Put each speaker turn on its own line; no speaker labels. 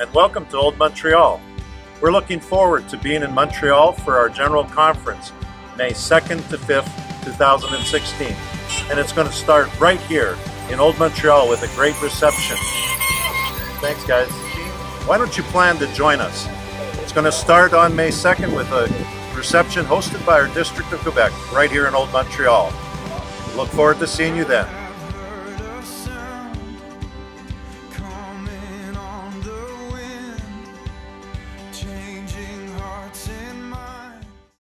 and welcome to Old Montreal. We're looking forward to being in Montreal for our General Conference, May 2nd to 5th, 2016. And it's going to start right here in Old Montreal with a great reception. Thanks, guys. Why don't you plan to join us? It's going to start on May 2nd with a reception hosted by our District of Quebec right here in Old Montreal. Look forward to seeing you then.